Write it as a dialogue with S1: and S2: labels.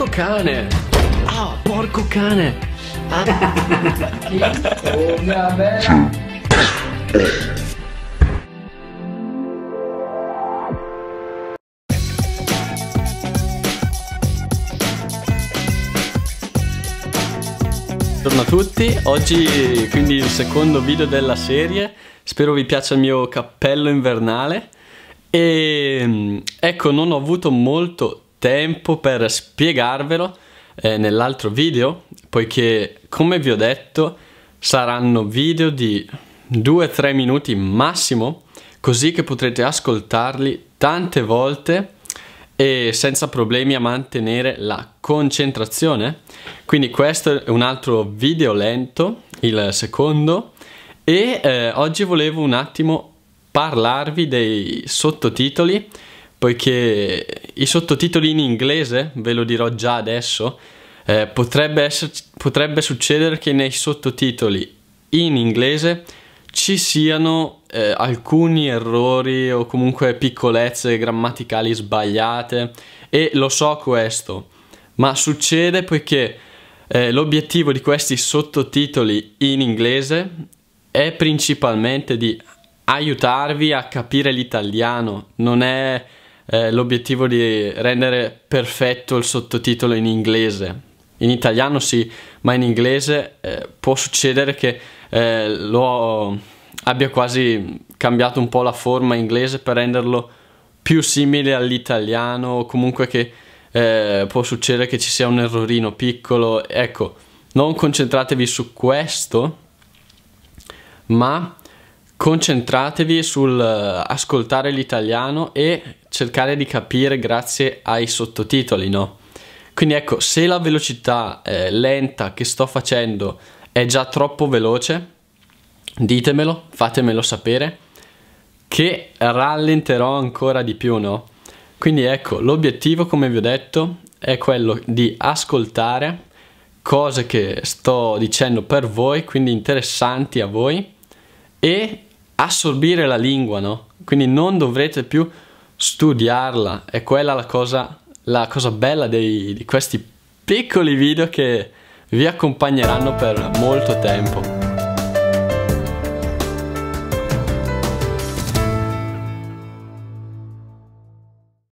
S1: porco cane! Ah, porco cane!
S2: Oh mia bella.
S1: Buongiorno a tutti, oggi quindi il secondo video della serie, spero vi piaccia il mio cappello invernale e ecco, non ho avuto molto tempo per spiegarvelo nell'altro video, poiché come vi ho detto saranno video di 2-3 minuti massimo, così che potrete ascoltarli tante volte e senza problemi a mantenere la concentrazione. Quindi questo è un altro video lento, il secondo, e oggi volevo un attimo parlarvi dei sottotitoli, poiché i sottotitoli in inglese, ve lo dirò già adesso, potrebbe succedere che nei sottotitoli in inglese ci siano alcuni errori o comunque piccolezze grammaticali sbagliate, e lo so questo, ma succede poiché l'obiettivo di questi sottotitoli in inglese è principalmente di aiutarvi a capire l'italiano, non è l'obiettivo di rendere perfetto il sottotitolo in inglese. In italiano sì, ma in inglese può succedere che abbia quasi cambiato un po' la forma inglese per renderlo più simile all'italiano, o comunque che può succedere che ci sia un errorino piccolo. Ecco, non concentratevi su questo, ma concentratevi sul ascoltare l'italiano e cercare di capire grazie ai sottotitoli, no? Quindi ecco, se la velocità lenta che sto facendo è già troppo veloce, ditemelo, fatemelo sapere, che rallenterò ancora di più, no? Quindi ecco, l'obiettivo, come vi ho detto, è quello di ascoltare cose che sto dicendo per voi, quindi interessanti a voi, e assorbire la lingua, no? Quindi non dovrete più studiarla, è quella la cosa bella di questi piccoli video che vi accompagneranno per molto tempo.